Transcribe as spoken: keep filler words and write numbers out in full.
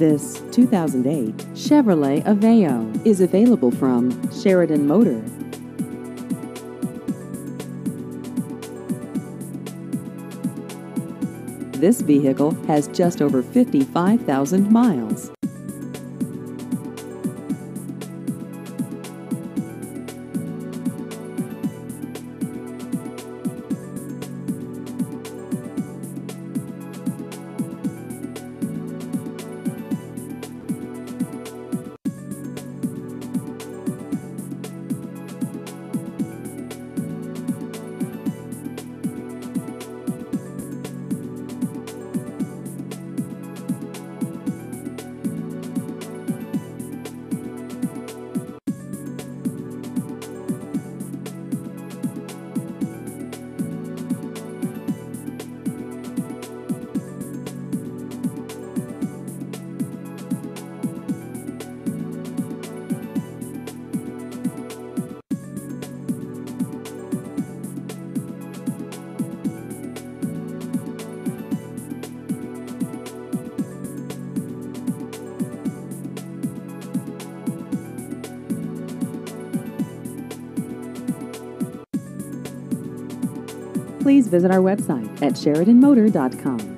This two thousand eight Chevrolet Aveo is available from Sheridan Motor. This vehicle has just over fifty-five thousand miles. Please visit our website at sheridan motor dot com.